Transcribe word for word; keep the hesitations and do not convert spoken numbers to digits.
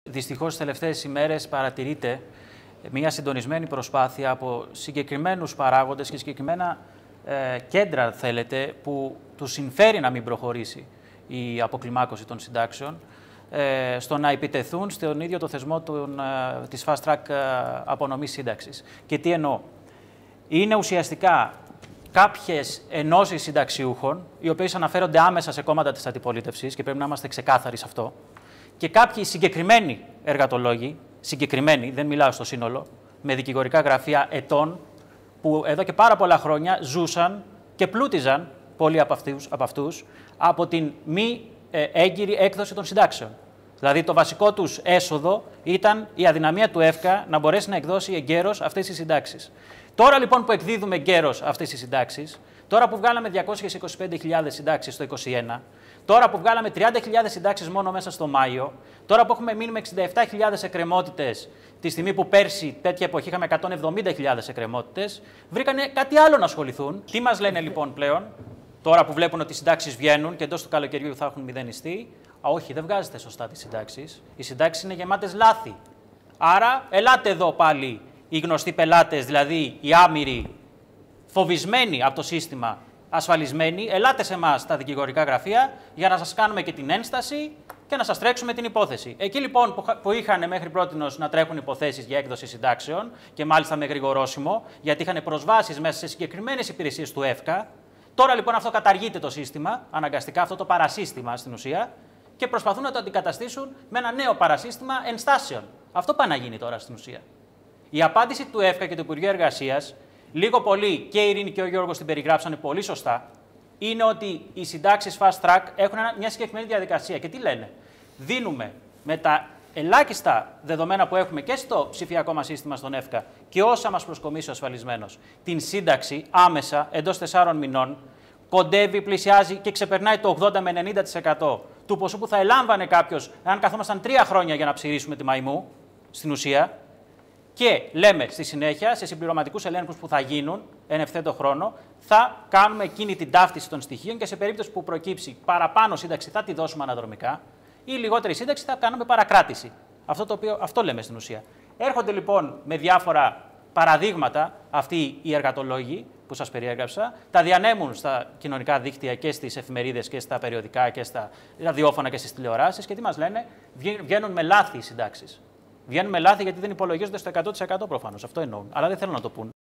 Δυστυχώς, τις τελευταίες ημέρες παρατηρείται μια συντονισμένη προσπάθεια από συγκεκριμένους παράγοντες και συγκεκριμένα ε, κέντρα, θέλετε, που τους συμφέρει να μην προχωρήσει η αποκλιμάκωση των συντάξεων, ε, στο να επιτεθούν στον ίδιο το θεσμό των, ε, της fast track ε, απονομής σύνταξης. Και τι εννοώ. Είναι ουσιαστικά κάποιες ενώσεις συνταξιούχων, οι οποίες αναφέρονται άμεσα σε κόμματα της αντιπολίτευσης και πρέπει να είμαστε ξεκάθαροι σε αυτό, και κάποιοι συγκεκριμένοι εργατολόγοι, συγκεκριμένοι, δεν μιλάω στο σύνολο, με δικηγορικά γραφεία ετών, που εδώ και πάρα πολλά χρόνια ζούσαν και πλούτιζαν πολλοί από αυτούς από, αυτούς, από την μη ε, έγκυρη έκδοση των συντάξεων. Δηλαδή, το βασικό τους έσοδο ήταν η αδυναμία του ΕΦΚΑ να μπορέσει να εκδώσει εγκαίρως αυτές τις συντάξεις. Τώρα λοιπόν που εκδίδουμε εγκαίρως αυτές τις συντάξεις, τώρα που βγάλαμε διακόσιες είκοσι πέντε χιλιάδες συντάξεις το είκοσι ένα, τώρα που βγάλαμε τριάντα χιλιάδες συντάξεις μόνο μέσα στο Μάιο, τώρα που έχουμε μείνει με εξήντα επτά χιλιάδες εκκρεμότητες, τη στιγμή που πέρσι τέτοια εποχή είχαμε εκατόν εβδομήντα χιλιάδες εκκρεμότητες, βρήκανε κάτι άλλο να ασχοληθούν. Τι μας λένε λοιπόν πλέον, τώρα που βλέπουν ότι οι συντάξεις βγαίνουν και εντός του καλοκαιριού θα έχουν μηδενιστεί? Α, όχι, δεν βγάζετε σωστά τις συντάξεις. Οι συντάξεις είναι γεμάτες λάθη. Άρα, ελάτε εδώ πάλι οι γνωστοί πελάτες, δηλαδή οι άμυροι, φοβισμένοι από το σύστημα, ασφαλισμένοι, ελάτε σε εμάς τα δικηγορικά γραφεία για να σας κάνουμε και την ένσταση και να σας τρέξουμε την υπόθεση. Εκεί λοιπόν που είχαν μέχρι πρότινος να τρέχουν υποθέσεις για έκδοση συντάξεων και μάλιστα με γρηγορόσημο, γιατί είχαν προσβάσεις μέσα σε συγκεκριμένες υπηρεσίες του ΕΦΚΑ, τώρα λοιπόν αυτό καταργείται το σύστημα, αναγκαστικά αυτό το παρασύστημα στην ουσία, και προσπαθούν να το αντικαταστήσουν με ένα νέο παρασύστημα ενστάσεων. Αυτό πάει να γίνει τώρα στην ουσία. Η απάντηση του ΕΦΚΑ και του Υπουργείου Εργασίας, λίγο πολύ και η Ειρήνη και ο Γιώργος την περιγράψανε πολύ σωστά, είναι ότι οι συντάξεις fast track έχουν μια συγκεκριμένη διαδικασία. Και τι λένε? Δίνουμε με τα ελάχιστα δεδομένα που έχουμε και στο ψηφιακό μας σύστημα στον ΕΦΚΑ και όσα μας προσκομίσει ο ασφαλισμένος, την σύνταξη άμεσα εντός τεσσάρων μηνών, κοντεύει, πλησιάζει και ξεπερνάει το ογδόντα με ενενήντα τοις εκατό του ποσού που θα ελάμβανε κάποιος αν καθόμασταν τρία χρόνια για να ψηρίσουμε τη μαϊμού, στην ουσία. Και λέμε στη συνέχεια, σε συμπληρωματικούς ελέγχους που θα γίνουν εν ευθέτω χρόνο, θα κάνουμε εκείνη την ταύτιση των στοιχείων και σε περίπτωση που προκύψει παραπάνω σύνταξη θα τη δώσουμε αναδρομικά ή λιγότερη σύνταξη θα κάνουμε παρακράτηση. Αυτό, το οποίο, αυτό λέμε στην ουσία. Έρχονται λοιπόν με διάφορα παραδείγματα αυτοί οι εργατολόγοι που σας περιέγραψα, τα διανέμουν στα κοινωνικά δίκτυα και στις εφημερίδες και στα περιοδικά και στα ραδιόφωνα και στις τηλεοράσεις και τι μας λένε? Βγαίνουν με λάθη οι συντάξεις. Βγαίνουν με λάθη γιατί δεν υπολογίζονται στο εκατό τοις εκατό προφανώς. Αυτό εννοούν. Αλλά δεν θέλουν να το πούν.